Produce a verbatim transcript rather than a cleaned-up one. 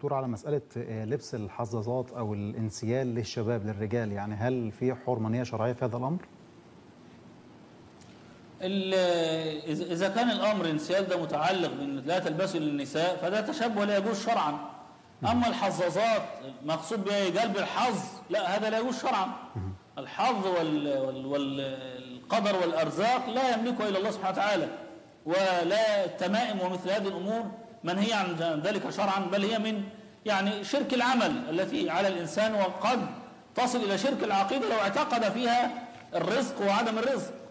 دكتور على مسألة لبس الحظاظات أو الانسيال للشباب للرجال، يعني هل في حرمانية شرعية في هذا الأمر؟ إذا كان الأمر انسيال ده متعلق بأن لا تلبسه للنساء فده تشبه لا يجوز شرعا. أما الحظاظات مقصود بها قلب الحظ، لا هذا لا يجوز شرعا. الحظ والقدر والأرزاق لا يملكه إلا الله سبحانه وتعالى، ولا التمائم ومثل هذه الأمور منهي عن ذلك شرعا، بل هي من يعني شرك العمل التي على الإنسان، وقد تصل إلى شرك العقيدة لو اعتقد فيها الرزق وعدم الرزق.